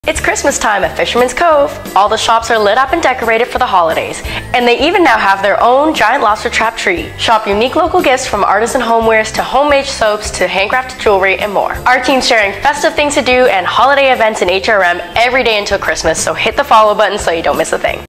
It's Christmas time at Fisherman's Cove. All the shops are lit up and decorated for the holidays, and they even now have their own giant lobster trap tree. Shop unique local gifts from artisan homewares to homemade soaps to handcrafted jewelry and more. Our team's sharing festive things to do and holiday events in HRM every day until Christmas, so hit the follow button so you don't miss a thing.